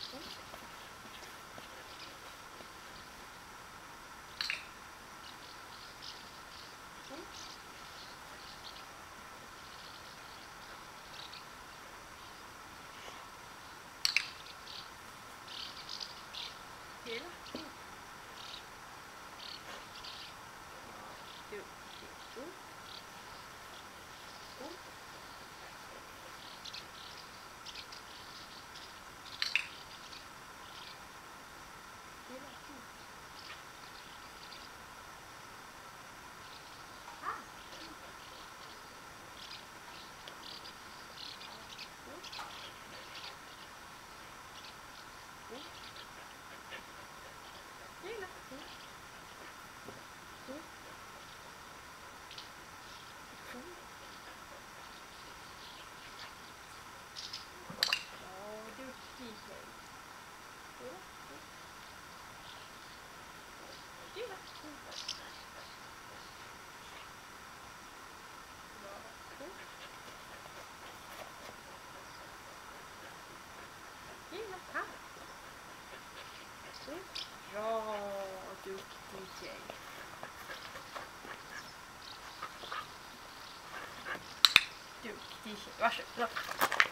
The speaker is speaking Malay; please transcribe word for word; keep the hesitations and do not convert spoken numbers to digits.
Hela. Du. Du. Du. Hela. Ah. Hela. Duktig tjej. Gilla. Gilla. Här. Bra, duktig tjej. Duktig tjej. Varsågod.